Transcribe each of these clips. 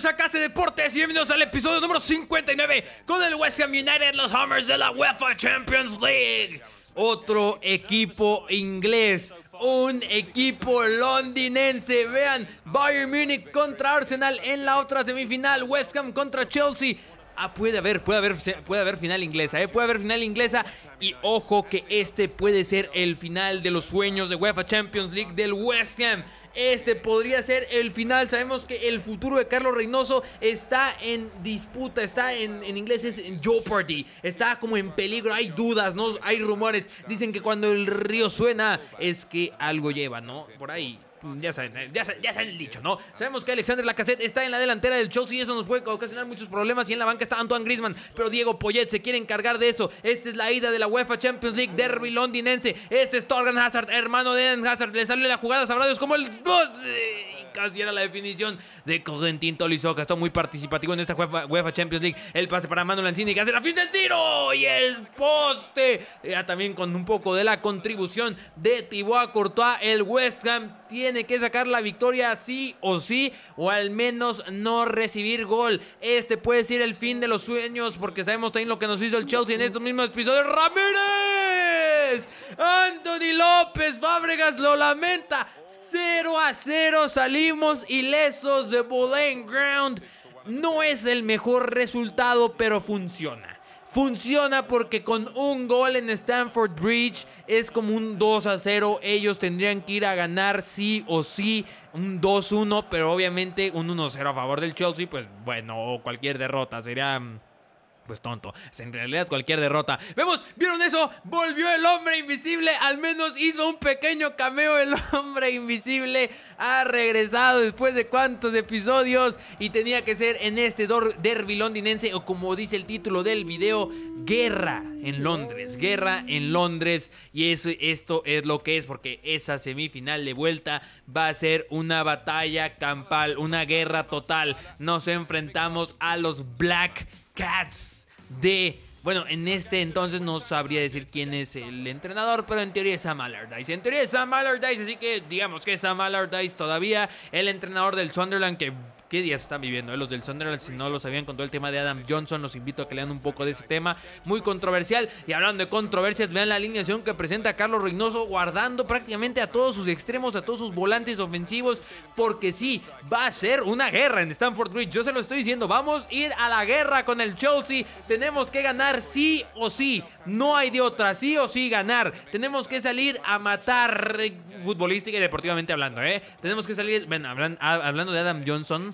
a Casa Deportes y bienvenidos al episodio número 59 con el West Ham United, los Hammers de la UEFA Champions League. Otro equipo inglés, un equipo londinense. Vean, Bayern Múnich contra Arsenal en la otra semifinal, West Ham contra Chelsea. Puede haber final inglesa, puede haber final inglesa. Y ojo que este puede ser el final de los sueños de UEFA Champions League del West Ham. Este podría ser el final. Sabemos que el futuro de Carlos Reynoso está en disputa, está en inglés es en jeopardy, está como en peligro, hay dudas, ¿no? Hay rumores, dicen que cuando el río suena es que algo lleva, ¿no? Por ahí. Ya saben el dicho, ¿no? Sabemos que Alexander Lacazette está en la delantera del Chelsea y eso nos puede ocasionar muchos problemas. Y en la banca está Antoine Griezmann, pero Diego Poyet se quiere encargar de eso. Esta es la ida de la UEFA Champions League, derby londinense. Este es Torgan Hazard, hermano de Eden Hazard. Le salió la jugada, sabrá Dios como el... Casi era la definición de Corentin Tolisso, que está muy participativo en esta UEFA Champions League. El pase para Manu Lanzini, que hace la fin del tiro y el poste. Ya también con un poco de la contribución de Thibaut Courtois. El West Ham tiene que sacar la victoria sí, o al menos no recibir gol. Este puede ser el fin de los sueños, porque sabemos también lo que nos hizo el Chelsea en estos mismos episodios. ¡Ramírez! Anthony López Fábregas lo lamenta. 0-0 salimos ilesos de Boleyn Ground. No es el mejor resultado, pero funciona. Funciona porque con un gol en Stamford Bridge es como un 2-0. Ellos tendrían que ir a ganar sí o sí. Un 2-1, pero obviamente un 1-0 a favor del Chelsea, pues bueno, cualquier derrota sería... pues tonto, en realidad cualquier derrota. ¿Vieron eso? Volvió el hombre invisible, al menos hizo un pequeño cameo. El hombre invisible ha regresado después de cuántos episodios y tenía que ser en este derby londinense, o como dice el título del video, guerra en Londres, y esto es lo que es, porque esa semifinal de vuelta va a ser una batalla campal, una guerra total. Nos enfrentamos a los Black Cats bueno, en este entonces no sabría decir quién es el entrenador, pero en teoría es Sam Allardyce. Así que digamos que es Sam Allardyce todavía, el entrenador del Sunderland, que... ¿qué días están viviendo? Los del Sunderland, si no lo sabían, con todo el tema de Adam Johnson, los invito a que lean un poco de ese tema, muy controversial. Y hablando de controversias, vean la alineación que presenta Carlos Reynoso, guardando prácticamente a todos sus extremos, a todos sus volantes ofensivos, porque sí, va a ser una guerra en Stamford Bridge. Yo se lo estoy diciendo, vamos a ir a la guerra con el Chelsea. Tenemos que ganar sí o sí, no hay de otra, sí o sí ganar. Tenemos que salir a matar, futbolística y deportivamente hablando, tenemos que salir, bueno, hablando de Adam Johnson.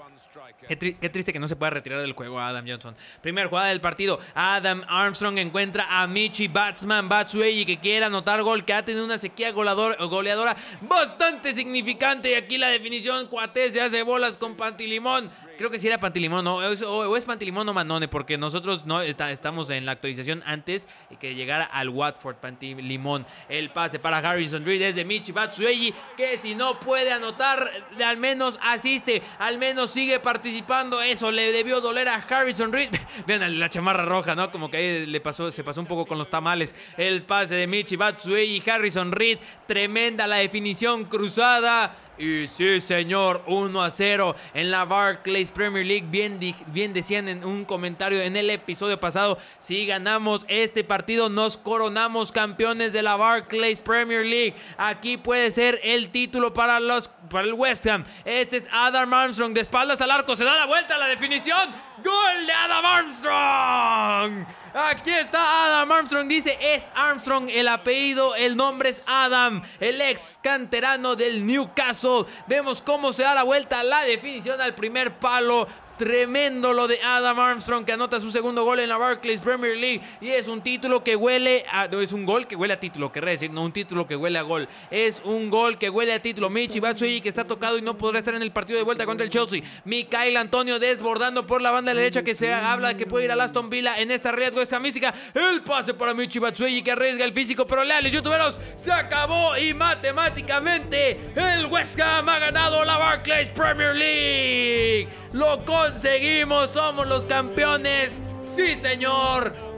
Qué triste que no se pueda retirar del juego a Adam Johnson. Primera jugada del partido. Adam Armstrong encuentra a Michy Batshuayi, que quiere anotar gol, que ha tenido una sequía goleadora bastante significante. Y aquí la definición, Cuaté se hace bolas con Pantilimón. Creo que sí era Pantilimón, ¿no? O es Pantilimón o Manone, porque nosotros no estamos en la actualización antes que llegara al Watford. Pantilimón. El pase para Harrison Reed es de Michy Batshuayi, que si no puede anotar, al menos asiste, al menos sigue participando. Eso le debió doler a Harrison Reed. Vean la chamarra roja, ¿no? Como que ahí se pasó un poco con los tamales. El pase de Michy Batshuayi, Harrison Reed. Tremenda la definición cruzada. Y sí, señor, 1-0 en la Barclays Premier League. Bien decían en un comentario en el episodio pasado, si ganamos este partido nos coronamos campeones de la Barclays Premier League. Aquí puede ser el título para el West Ham. Este es Adam Armstrong, de espaldas al arco, se da la vuelta a la definición. ¡Gol de Adam Armstrong! Aquí está Adam Armstrong, dice es Armstrong el apellido, el nombre es Adam, el ex canterano del Newcastle. Vemos cómo se da la vuelta, la definición al primer palo. Tremendo lo de Adam Armstrong, que anota su segundo gol en la Barclays Premier League. Y es un título que huele a... no, es un gol que huele a título, querré decir, no un título que huele a gol. Es un gol que huele a título. Michy Batshuayi, que está tocado y no podrá estar en el partido de vuelta contra el Chelsea. Mikael Antonio desbordando por la banda derecha, que se habla que puede ir al Aston Villa en esta riesgo esa mística. El pase para Michy Batshuayi, que arriesga el físico, pero leales youtuberos, se acabó y matemáticamente el West Ham ha ganado la Barclays Premier League. Lo conseguimos, somos los campeones. Sí, señor.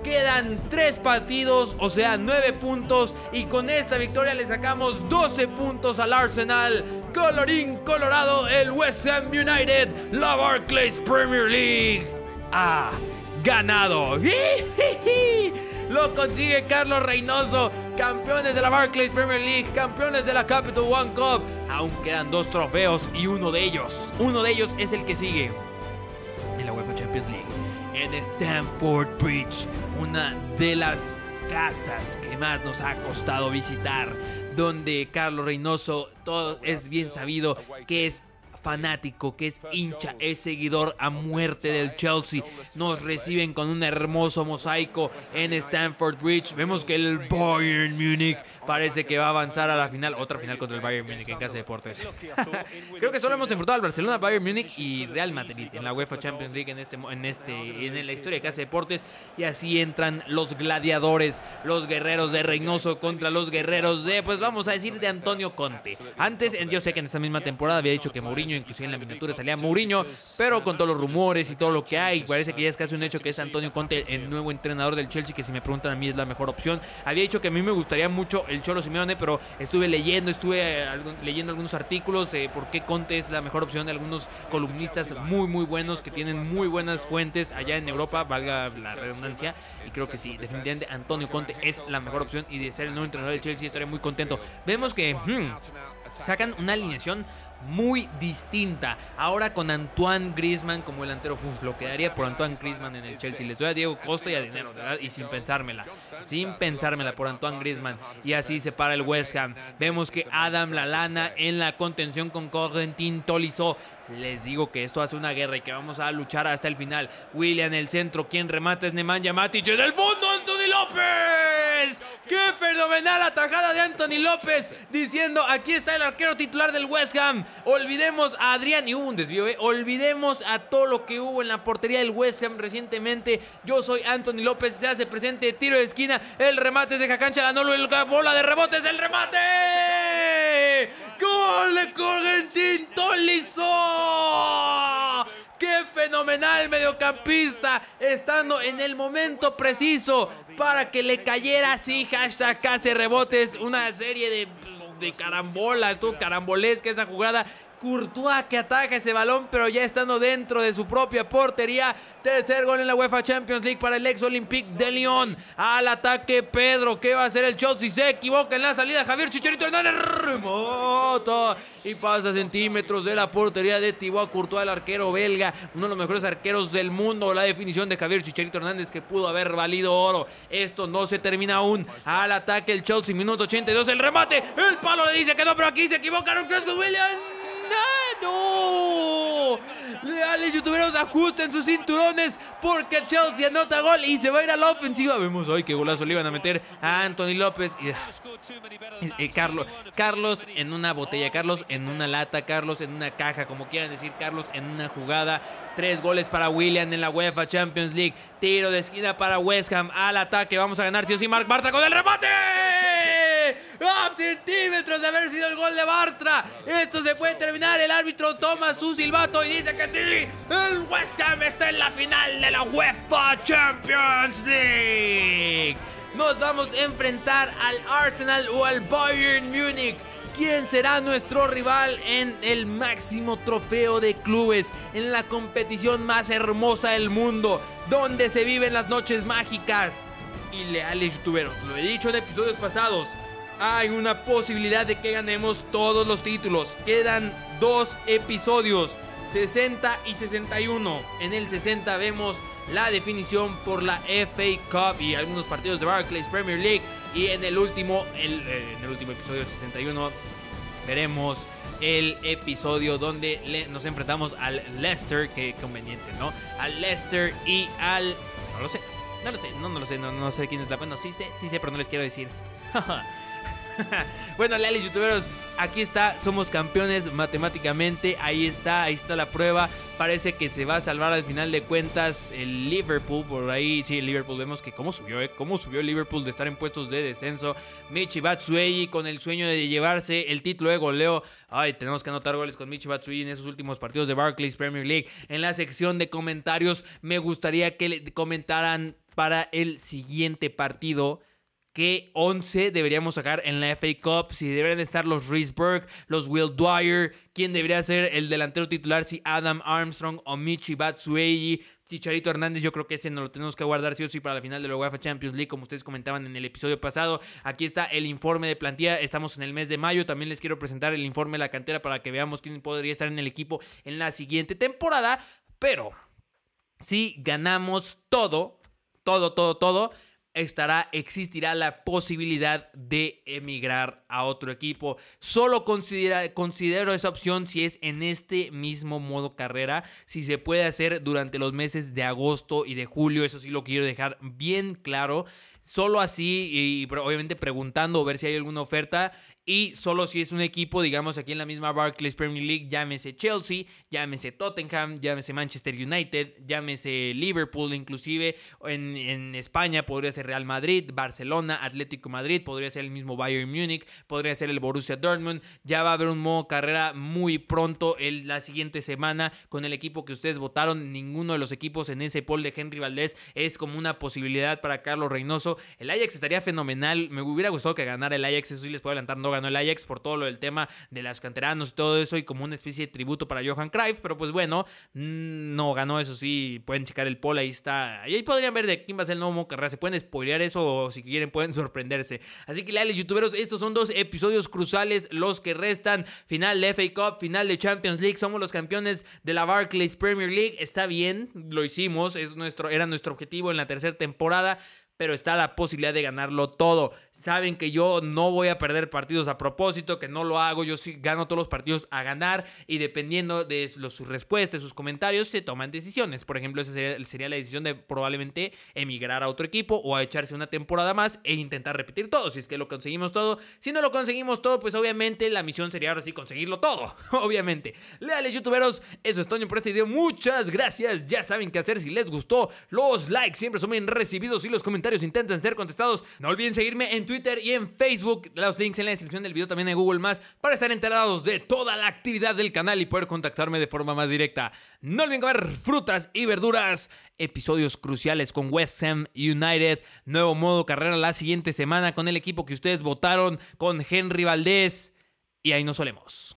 Quedan 3 partidos, o sea 9 puntos, y con esta victoria le sacamos 12 puntos al Arsenal. Colorín colorado, el West Ham United, la Barclays Premier League, ha ganado. Lo consigue Carlos Reynoso, campeones de la Barclays Premier League, campeones de la Capital One Cup. Aún quedan 2 trofeos y uno de ellos es el que sigue en la UEFA Champions League, en Stamford Bridge, una de las casas que más nos ha costado visitar, donde Carlos Reynoso, todo es bien sabido que es fanático, que es hincha, es seguidor a muerte del Chelsea. Nos reciben con un hermoso mosaico en Stamford Bridge. Vemos que el Bayern Múnich parece que va a avanzar a la final, otra final contra el Bayern Múnich en Casa Deportes. Creo que solo hemos enfrentado al Barcelona, Bayern Múnich y Real Madrid en la UEFA Champions League en la historia de Casa Deportes, y así entran los gladiadores, los guerreros de Reynoso contra los guerreros de, pues vamos a decir, de Antonio Conte. Antes, yo sé que en esta misma temporada había dicho que Mourinho, inclusive en la miniatura salía Mourinho, pero con todos los rumores y todo lo que hay, parece que ya es casi un hecho que es Antonio Conte el nuevo entrenador del Chelsea, que si me preguntan a mí es la mejor opción. Había dicho que a mí me gustaría mucho el Cholo Simeone, pero estuve leyendo algunos artículos de por qué Conte es la mejor opción, de algunos columnistas muy buenos que tienen muy buenas fuentes allá en Europa, valga la redundancia, y creo que sí, definitivamente Antonio Conte es la mejor opción, y de ser el nuevo entrenador del Chelsea estaré muy contento. Vemos que sacan una alineación muy distinta. Ahora con Antoine Griezmann como delantero. Lo quedaría por Antoine Griezmann en el Chelsea. Les doy a Diego Costa y a dinero, ¿verdad? Y sin pensármela por Antoine Griezmann. Y así se para el West Ham. Vemos que Adam Lallana en la contención con Corentin Tolisso. Les digo que esto hace una guerra y que vamos a luchar hasta el final. Willian en el centro, quien remata es Nemanja Matic. En el fondo, Anthony López. ¡Qué fenomenal atajada de Anthony López! Diciendo, aquí está el arquero titular del West Ham. Olvidemos a Adrián, y hubo un desvío, olvidemos a todo lo que hubo en la portería del West Ham recientemente. Yo soy Anthony López, se hace presente, tiro de esquina, el remate es de Cacancha, la bola de rebotes, el remate. ¡Gol de Corentin Tolisso! ¡Qué fenomenal mediocampista! Estando en el momento preciso para que le cayera así, hashtag casi rebotes, una serie de carambolas, carambolesca esa jugada. Courtois que ataja ese balón, pero ya estando dentro de su propia portería. Tercer gol en la UEFA Champions League para el ex Olympique de Lyon. Al ataque Pedro, ¿qué va a hacer el Chelsea? Se equivoca en la salida Javier Chicharito Hernández, remoto y pasa centímetros de la portería de Thibaut Courtois, el arquero belga, uno de los mejores arqueros del mundo. La definición de Javier Chicharito Hernández, que pudo haber valido oro. Esto no se termina aún. Al ataque el Chelsea, minuto 82, el remate, el palo le dice que no, pero aquí se equivocaron. Cresco Williams. ¡No! Leales youtuberos, ajusten sus cinturones porque el Chelsea anota gol y se va a ir a la ofensiva. Vemos hoy qué golazo le iban a meter a Anthony López y Carlos en una botella, Carlos en una lata, Carlos en una caja, como quieran decir, Carlos en una jugada. 3 goles para Willian en la UEFA Champions League. Tiro de esquina para West Ham. Al ataque, vamos a ganar sí o sí. Marc Bartra con el remate. ¡A centímetros de haber sido el gol de Bartra! Esto se puede terminar. El árbitro toma su silbato y dice que sí. El West Ham está en la final de la UEFA Champions League. Nos vamos a enfrentar al Arsenal o al Bayern Múnich. ¿Quién será nuestro rival en el máximo trofeo de clubes, en la competición más hermosa del mundo, donde se viven las noches mágicas? Y leales youtuberos, lo he dicho en episodios pasados, hay una posibilidad de que ganemos todos los títulos. Quedan 2 episodios, 60 y 61. En el 60 vemos la definición por la FA Cup y algunos partidos de Barclays Premier League. Y en el último episodio del 61 veremos el episodio donde nos enfrentamos al Leicester. Qué conveniente, ¿no? Al Leicester y al... No lo sé, no sé quién es la... Bueno, sí sé, pero no les quiero decir. Bueno, leales youtuberos, aquí está, somos campeones matemáticamente. Ahí está la prueba. Parece que se va a salvar al final de cuentas el Liverpool. Por ahí, sí, el Liverpool, vemos que cómo subió el Liverpool de estar en puestos de descenso. Michy Batshuayi con el sueño de llevarse el título de goleo. Ay, tenemos que anotar goles con Michy Batshuayi en esos últimos partidos de Barclays Premier League. En la sección de comentarios me gustaría que le comentaran para el siguiente partido. ¿Qué 11 deberíamos sacar en la FA Cup? Si deberían estar los Reece Burke, los Will Dwyer. ¿Quién debería ser el delantero titular? Si Adam Armstrong o Michy Batshuayi. Chicharito Hernández, yo creo que ese nos lo tenemos que guardar sí o sí para la final de la UEFA Champions League, como ustedes comentaban en el episodio pasado. Aquí está el informe de plantilla, estamos en el mes de mayo. También les quiero presentar el informe de la cantera para que veamos quién podría estar en el equipo en la siguiente temporada. Pero si ganamos todo, existirá la posibilidad de emigrar a otro equipo. Solo considero esa opción si es en este mismo modo carrera, si se puede hacer durante los meses de agosto y de julio. Eso sí lo quiero dejar bien claro. Solo así y obviamente preguntando a ver si hay alguna oferta. Y solo si es un equipo, digamos, aquí en la misma Barclays Premier League, llámese Chelsea, llámese Tottenham, llámese Manchester United, llámese Liverpool, inclusive en España podría ser Real Madrid, Barcelona, Atlético Madrid, podría ser el mismo Bayern Múnich, podría ser el Borussia Dortmund. Ya va a haber un modo carrera muy pronto la siguiente semana con el equipo que ustedes votaron. Ninguno de los equipos en ese poll de Henry Valdés es como una posibilidad para Carlos Reynoso. El Ajax estaría fenomenal, me hubiera gustado que ganara el Ajax, eso sí les puedo adelantar, no ganó el Ajax por todo lo del tema de las canteranos y todo eso, y como una especie de tributo para Johan Cruyff, pero pues bueno, no ganó. Eso sí, pueden checar el poll, ahí está, y ahí podrían ver de quién va a ser el nuevo modo carrera. Se pueden spoilear eso, o si quieren pueden sorprenderse. Así que leales youtuberos, estos son 2 episodios cruciales los que restan: final de FA Cup, final de Champions League. Somos los campeones de la Barclays Premier League, está bien, lo hicimos, era nuestro objetivo en la tercera temporada, pero está la posibilidad de ganarlo todo. Saben que yo no voy a perder partidos a propósito, que no lo hago. Yo sí gano todos los partidos a ganar, y dependiendo de sus respuestas, sus comentarios, se toman decisiones. Por ejemplo, esa sería la decisión de probablemente emigrar a otro equipo o a echarse una temporada más e intentar repetir todo, si es que lo conseguimos todo. Si no lo conseguimos todo, pues obviamente la misión sería ahora sí conseguirlo todo, obviamente. Leales youtuberos, eso es todo por este video. Muchas gracias, ya saben qué hacer. Si les gustó, los likes siempre son bien recibidos y los comentarios intentan ser contestados. No olviden seguirme en Twitter y en Facebook, los links en la descripción del video, también en Google+, para estar enterados de toda la actividad del canal y poder contactarme de forma más directa. No olviden comer frutas y verduras. Episodios cruciales con West Ham United, nuevo modo carrera la siguiente semana con el equipo que ustedes votaron, con Henry Valdés, y ahí nos solemos.